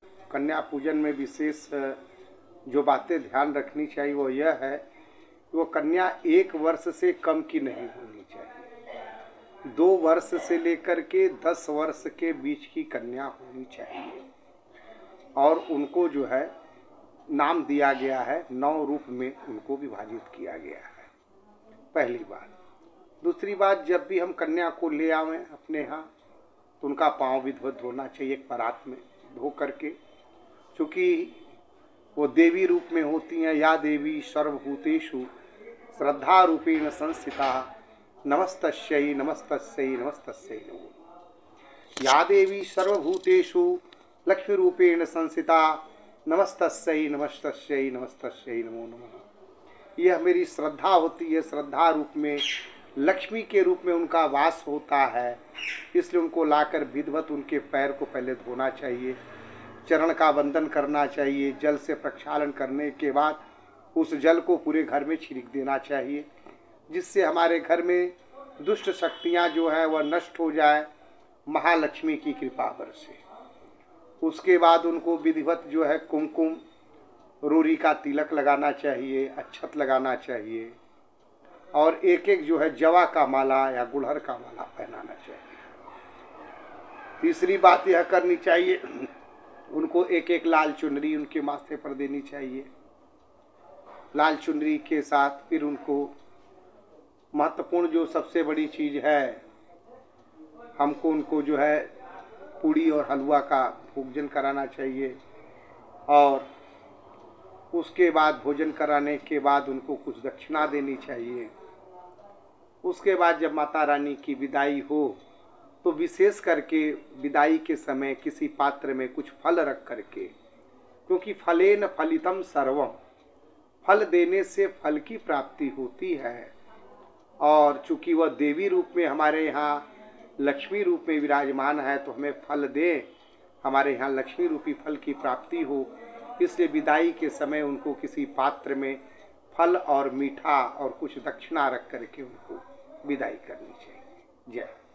कन्या पूजन में विशेष जो बातें ध्यान रखनी चाहिए वो यह है कि वो कन्या 1 वर्ष से कम की नहीं होनी चाहिए। 2 वर्ष से लेकर के 10 वर्ष के बीच की कन्या होनी चाहिए और उनको जो है नाम दिया गया है, 9 रूप में उनको विभाजित किया गया है। पहली बात। दूसरी बात, जब भी हम कन्या को ले आवें अपने यहाँ तो उनका पाँव विधिवत धोना चाहिए एक परात में धो करके, क्योंकि वो देवी रूप में होती हैं। या देवी सर्वभूतेषु श्रद्धा रूपेण संस्थिता नमस्तस्यै नमस्तस्यै नमस्तस्यै नमो। या देवी सर्वभूतेषु लक्ष्मी रूपेण संस्थिता नमस्तस्यै नमस्तस्यै नमस्तस्यै नमो नमः। यह मेरी श्रद्धा होती है, श्रद्धा रूप में लक्ष्मी के रूप में उनका वास होता है, इसलिए उनको लाकर विधिवत उनके पैर को पहले धोना चाहिए, चरण का वंदन करना चाहिए। जल से प्रक्षालन करने के बाद उस जल को पूरे घर में छिड़क देना चाहिए, जिससे हमारे घर में दुष्ट शक्तियाँ जो है वह नष्ट हो जाए महालक्ष्मी की कृपा से। उसके बाद उनको विधिवत जो है कुमकुम रोरी का तिलक लगाना चाहिए, अक्षत लगाना चाहिए और एक एक जो है जवा का माला या गुड़हल का माला पहनाना चाहिए। तीसरी बात यह करनी चाहिए, उनको एक एक लाल चुनरी उनके माथे पर देनी चाहिए। लाल चुनरी के साथ फिर उनको महत्वपूर्ण जो सबसे बड़ी चीज़ है, हमको उनको जो है पूड़ी और हलवा का भोजन कराना चाहिए और उसके बाद भोजन कराने के बाद उनको कुछ दक्षिणा देनी चाहिए। उसके बाद जब माता रानी की विदाई हो तो विशेष करके विदाई के समय किसी पात्र में कुछ फल रख करके, क्योंकि फलेन फलितम सर्वम, फल देने से फल की प्राप्ति होती है और चूंकि वह देवी रूप में हमारे यहाँ लक्ष्मी रूप में विराजमान है तो हमें फल दे, हमारे यहाँ लक्ष्मी रूपी फल की प्राप्ति हो, इसलिए विदाई के समय उनको किसी पात्र में फल और मीठा और कुछ दक्षिणा रख करके उनको विदाई करनी चाहिए। जय।